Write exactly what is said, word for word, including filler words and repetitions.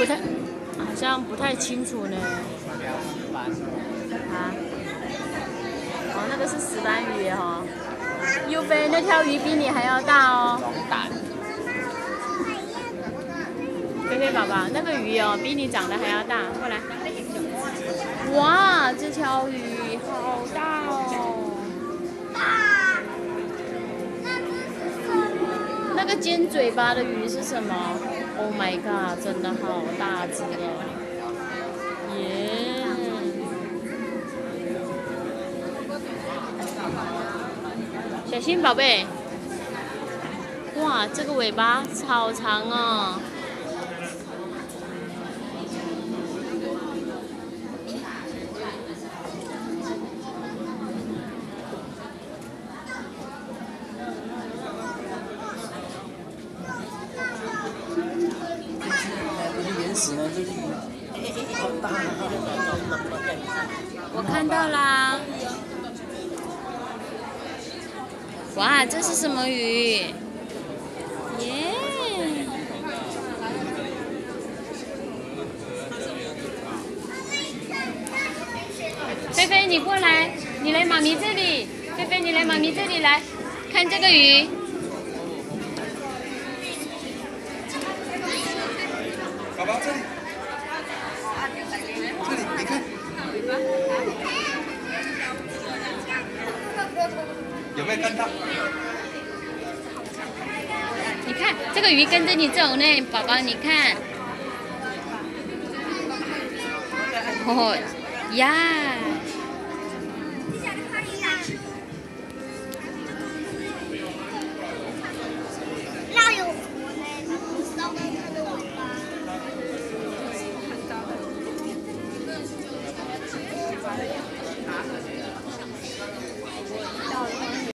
不太，好像不太清楚呢。啊？哦，那个是石斑鱼哦。又飞，那条鱼比你还要大哦。菲菲宝宝，那个鱼哦，比你长得还要大，过来。哇，这条鱼好大哦！那个尖嘴巴的鱼是什么 ？Oh my god， 真的好大只哦！耶！小心宝贝！哇，这个尾巴好长哦！我看到啦！哇，这是什么鱼？耶！菲菲，你过来，你来妈咪这里。菲菲，你来妈咪这里来，看这个鱼。 宝宝这里，这里你看，有没有看到？ 你看这个鱼跟着你走呢，宝宝，你看。哦呀！